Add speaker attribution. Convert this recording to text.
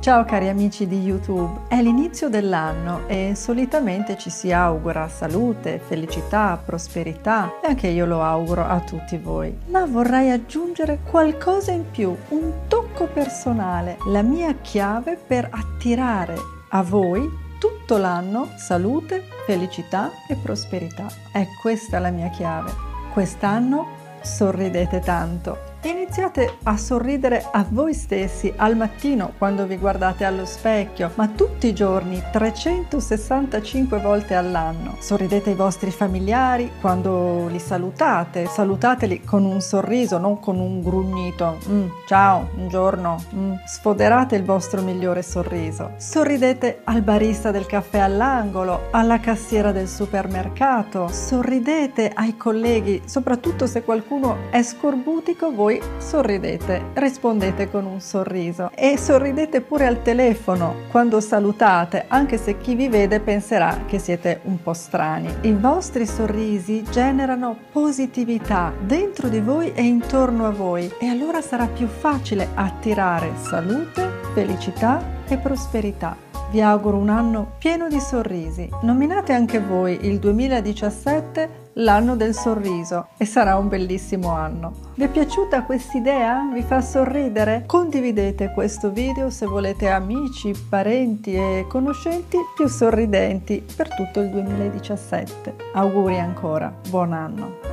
Speaker 1: Ciao cari amici di YouTube, è l'inizio dell'anno e solitamente ci si augura salute, felicità, prosperità e anche io lo auguro a tutti voi. Ma vorrei aggiungere qualcosa in più, un tocco personale, la mia chiave per attirare a voi tutto l'anno salute, felicità e prosperità. È questa la mia chiave. Quest'anno sorridete tanto. Iniziate a sorridere a voi stessi al mattino quando vi guardate allo specchio, ma tutti i giorni, 365 volte all'anno. Sorridete ai vostri familiari quando li salutate, salutateli con un sorriso, non con un grugnito. Ciao, buongiorno. Sfoderate il vostro migliore sorriso. Sorridete al barista del caffè all'angolo, alla cassiera del supermercato. Sorridete ai colleghi, soprattutto se qualcuno è scorbutico, voi sorridete, rispondete con un sorriso e sorridete pure al telefono quando salutate, anche se chi vi vede penserà che siete un po' strani. I vostri sorrisi generano positività dentro di voi e intorno a voi e allora sarà più facile attirare salute, felicità e prosperità. Vi auguro un anno pieno di sorrisi. Nominate anche voi il 2017 l'anno del sorriso e sarà un bellissimo anno. Vi è piaciuta quest'idea? Vi fa sorridere? Condividete questo video se volete amici, parenti e conoscenti più sorridenti per tutto il 2017. Auguri ancora, buon anno!